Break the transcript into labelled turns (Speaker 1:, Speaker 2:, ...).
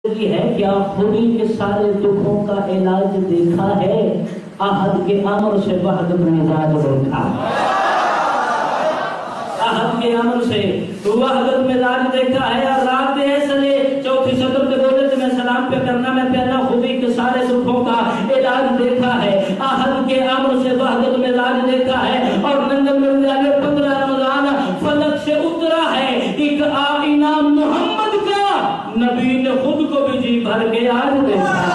Speaker 1: है क्या खुदी के सारे दुखों का इलाज देखा है, आहद के अमर से वहदत मिजाज देखा, आहद के अमर से वहदत मिजाज देखा है। और रात सले चौथी सदर के बोले मैं सलाम पे करना मैं पहला खुदी के सारे दुखों का इलाज देखा है, आहद के अमर से वहदत मिजाज देखा है। और नंगल मिर्जा ने 15 रमजान फलक से उतरा है एक इनाम मोहम्मद का, नबी ने खुद को भी जी भर के आज देखा।